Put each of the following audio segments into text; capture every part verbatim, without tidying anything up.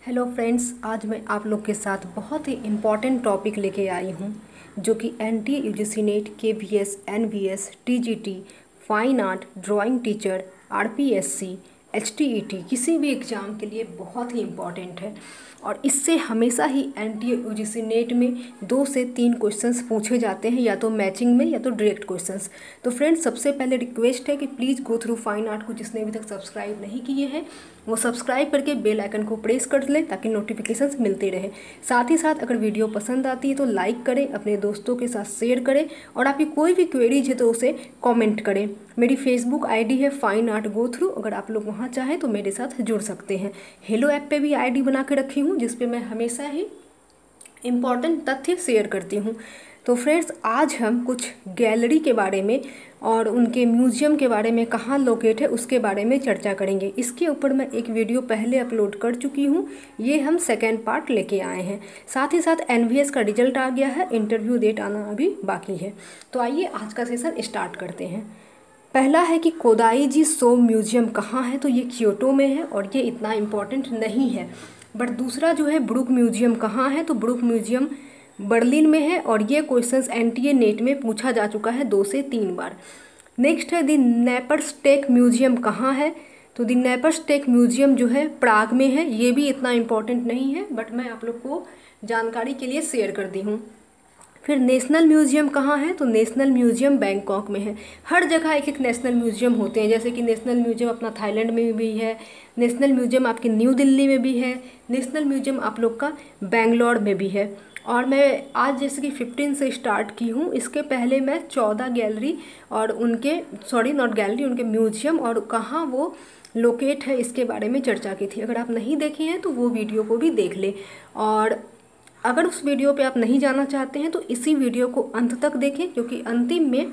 Hello friends, आज मैं आप लोग के साथ बहुत ही इम्पॉर्टेंट टॉपिक लेके आई हूँ जो कि N T A U G C NET, K V S, N V S, T G T, fine art, drawing teacher, R P S C, H T E T किसी भी एग्ज़ाम के लिए बहुत ही important है। और इससे हमेशा ही N T A U G C NET में दो से तीन क्वेश्चंस पूछे जाते हैं, या तो मैचिंग में या तो डायरेक्ट क्वेश्चंस। तो फ्रेंड्स, सबसे पहले रिक्वेस्ट है कि please go through fine art को जिसने अभी तक सब्सक्राइब नहीं किए हैं वो सब्सक्राइब करके बेल आइकन को प्रेस कर लें ताकि नोटिफिकेशंस मिलते रहे। साथ ही साथ अगर वीडियो पसंद आती है तो लाइक करें, अपने दोस्तों के साथ शेयर करें और आपकी कोई भी क्वेरीज है तो उसे कमेंट करें। मेरी फेसबुक आईडी है फाइन आर्ट गो थ्रू, अगर आप लोग वहाँ चाहें तो मेरे साथ जुड़ सकते हैं। हेलो ऐप पे भी आईडी बना के रखी हूँ जिस पे मैं हमेशा ही इम्पॉर्टेंट तथ्य शेयर करती हूँ। तो फ्रेंड्स, आज हम कुछ गैलरी के बारे में और उनके म्यूज़ियम के बारे में, कहाँ लोकेट है उसके बारे में चर्चा करेंगे। इसके ऊपर मैं एक वीडियो पहले अपलोड कर चुकी हूँ, ये हम सेकेंड पार्ट लेके आए हैं। साथ ही साथ एन वी एस का रिजल्ट आ गया है, इंटरव्यू डेट आना अभी बाकी है। तो आइए आज का सेशन स्टार्ट करते हैं। पहला है कि कोदाई सो म्यूज़ियम कहाँ है, तो ये क्योटो में है और ये इतना इम्पोर्टेंट नहीं है। बट दूसरा जो है ब्रुक म्यूज़ियम कहाँ है, तो ब्रुक म्यूज़ियम बर्लिन में है और ये questions N T A NET में पूछा जा चुका है दो से तीन बार। नेक्स्ट है दी नेपर्सटेक म्यूज़ियम कहाँ है, तो दी नेपर्सटेक म्यूज़ियम जो है प्राग में है। ये भी इतना इम्पोर्टेंट नहीं है बट मैं आप लोग को जानकारी के लिए शेयर कर दी हूँ। फिर नेशनल म्यूज़ियम कहाँ है, तो नेशनल म्यूज़ियम बैंकॉक में है। हर जगह एक एक नेशनल म्यूज़ियम होते हैं, जैसे कि नेशनल म्यूज़ियम अपना थाईलैंड में भी है, नेशनल म्यूज़ियम आपके न्यू दिल्ली में भी है, नेशनल म्यूज़ियम आप लोग का बेंगलोर में भी है। और मैं आज जैसे कि फिफ्टीन से स्टार्ट की हूँ, इसके पहले मैं चौदह गैलरी और उनके सॉरी नॉट गैलरी उनके म्यूज़ियम और कहाँ वो लोकेट है इसके बारे में चर्चा की थी। अगर आप नहीं देखे हैं तो वो वीडियो को भी देख लें। और अगर उस वीडियो पे आप नहीं जाना चाहते हैं तो इसी वीडियो को अंत तक देखें, क्योंकि अंतिम में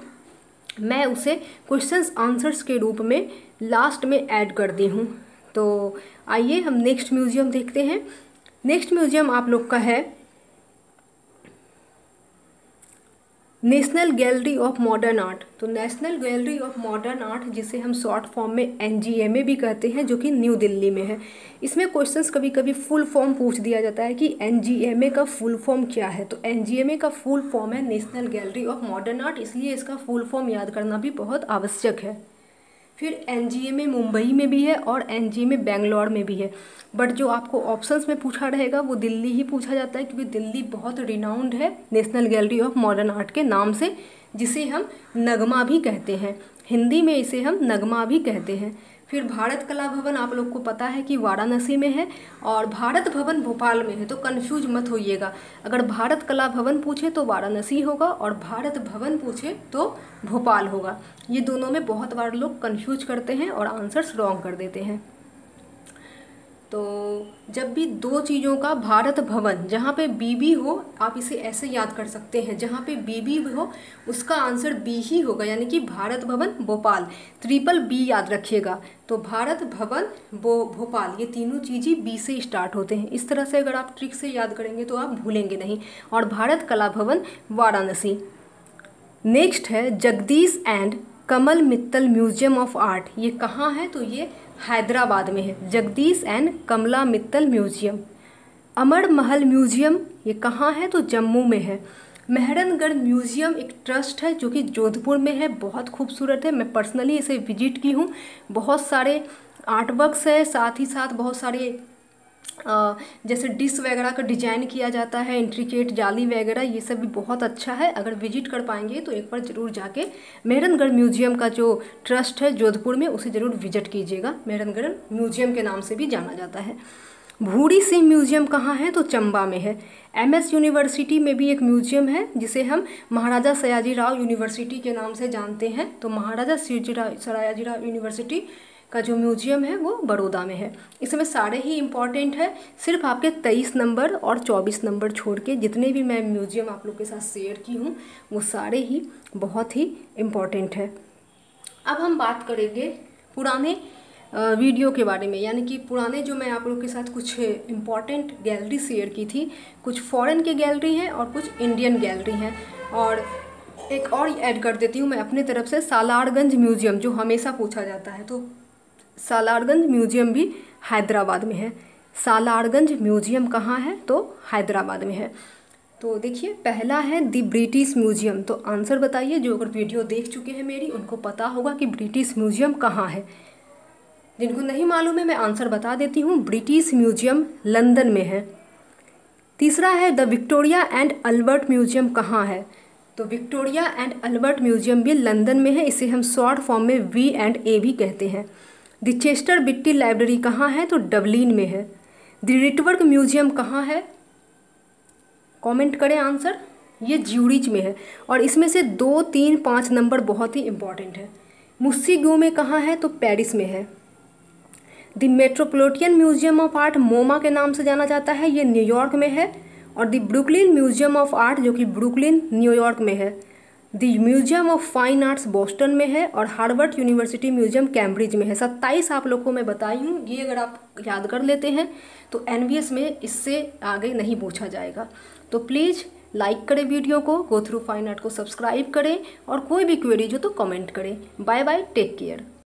मैं उसे क्वेश्चंस आंसर्स के रूप में लास्ट में ऐड कर दी हूँ। तो आइए हम नेक्स्ट म्यूज़ियम देखते हैं। नेक्स्ट म्यूज़ियम आप लोग का है national gallery of modern art. तो national gallery of modern art, जिसे हम शॉर्ट फॉर्म में एन जी एम ए भी कहते हैं, जो कि न्यू दिल्ली में है। इसमें क्वेश्चंस कभी कभी फुल फॉर्म पूछ दिया जाता है कि एन जी एम ए का फुल फॉर्म क्या है। तो एन जी एम ए का फुल फॉर्म है national gallery of modern art, इसलिए इसका फुल फॉर्म याद करना भी बहुत आवश्यक है। फिर N G M A Mumbai में भी है और N G M A Bangalore में भी है। बट जो आपको ऑप्शंस में पूछा रहेगा वो दिल्ली ही पूछा जाता है, क्योंकि दिल्ली बहुत रिनाउंड है national gallery of modern art के नाम से, जिसे हम नगमा भी कहते हैं। हिंदी में इसे हम नगमा भी कहते हैं। फिर भारत कला भवन आप लोग को पता है कि वाराणसी में है और भारत भवन भोपाल में है, तो कंफ्यूज मत होइएगा। अगर भारत कला भवन पूछे तो वाराणसी होगा और भारत भवन पूछे तो भोपाल होगा। ये दोनों में बहुत बार लोग कंफ्यूज करते हैं और आंसर्स रॉन्ग कर देते हैं। तो जब भी दो चीज़ों का भारत भवन, जहाँ पे बी बी हो, आप इसे ऐसे याद कर सकते हैं, जहाँ पे बी बी हो उसका आंसर बी ही होगा, यानी कि भारत भवन भोपाल, ट्रिपल बी याद रखिएगा। तो भारत भवन वो भोपाल, ये तीनों चीज़ें बी से स्टार्ट होते हैं। इस तरह से अगर आप ट्रिक से याद करेंगे तो आप भूलेंगे नहीं। और भारत कला भवन वाराणसी। नेक्स्ट है Jagdish and Kamal Mittal museum of art. ये कहाँ है, तो ये हैदराबाद में है, Jagdish and Kamala Mittal museum. Amar Mahal museum ये कहाँ है, तो जम्मू में है। मेहरनगढ़ म्यूजियम एक ट्रस्ट है जो कि जोधपुर में है, बहुत खूबसूरत है। मैं पर्सनली इसे विजिट की हूँ। बहुत सारे आर्ट वर्क्स है, साथ ही साथ बहुत सारे आ, जैसे डिश वगैरह का डिजाइन किया जाता है, इंट्रिकेट जाली वगैरह, ये सब भी बहुत अच्छा है। अगर विजिट कर पाएंगे तो एक बार ज़रूर जाके मेहरनगढ़ म्यूजियम का जो ट्रस्ट है जोधपुर में उसे ज़रूर विजिट कीजिएगा। मेहरनगढ़ म्यूजियम के नाम से भी जाना जाता है। भूरी सिंह म्यूजियम कहाँ है, तो चंबा में है। एम एस यूनिवर्सिटी में भी एक म्यूजियम है जिसे हम महाराजा सयाजीराव यूनिवर्सिटी के नाम से जानते हैं। तो महाराजा सयाजीराव यूनिवर्सिटी का जो म्यूजियम है वो बड़ौदा में है। इसमें सारे ही इम्पॉर्टेंट है, सिर्फ आपके तेईस नंबर और चौबीस नंबर छोड़ के जितने भी मैं म्यूजियम आप लोग के साथ शेयर की हूँ वो सारे ही बहुत ही इम्पॉर्टेंट है। अब हम बात करेंगे पुराने वीडियो के बारे में, यानी कि पुराने जो मैं आप लोग के साथ कुछ इम्पॉर्टेंट गैलरी शेयर की थी। कुछ फॉरेन के गैलरी हैं और कुछ इंडियन गैलरी हैं। और एक और ऐड कर देती हूँ मैं अपनी तरफ से, सालारगंज म्यूजियम जो हमेशा पूछा जाता है, तो सालारगंज म्यूजियम भी हैदराबाद में है। सालारगंज म्यूजियम कहाँ है? तो हैदराबाद में है। तो देखिए पहला है दी ब्रिटिश म्यूजियम। तो आंसर बताइए, जो अगर वीडियो देख चुके हैं मेरी उनको पता होगा कि ब्रिटिश म्यूजियम कहाँ है। जिनको नहीं मालूम है मैं आंसर बता देती हूँ, ब्रिटिश म्यूजियम लंदन में है। तीसरा है the Victoria and Albert museum कहाँ है? तो विक्टोरिया एंड अल्बर्ट म्यूजियम भी लंदन में है, इसे हम शॉर्ट फॉर्म में वी एंड ए भी कहते हैं। द चेस्टर बिट्टी लाइब्रेरी कहाँ है? तो डबलिन में है। द रिटवर्क म्यूजियम कहाँ है? कमेंट करें आंसर। ये ज्यूरिच में है। और इसमें से दो तीन पाँच नंबर बहुत ही इंपॉर्टेंट है। मुस्सिगो में कहाँ है? तो पेरिस में है। The Metropolitan museum of art MoMA के नाम से जाना जाता है, ये न्यूयॉर्क में है। और the Brooklyn museum of art जो कि ब्रुकलिन न्यूयॉर्क में है। The museum of fine arts Boston में है। और हार्वर्ड यूनिवर्सिटी म्यूजियम कैम्ब्रिज में है। सत्ताईस आप लोग को मैं बताई हूँ, ये अगर आप याद कर लेते हैं तो एनवीएस में इससे आगे नहीं पूछा जाएगा। तो प्लीज़ लाइक करें वीडियो को, गो थ्रू फाइन आर्ट को सब्सक्राइब करें, और कोई भी क्वेरीज हो तो कमेंट करें। Bye bye, take care.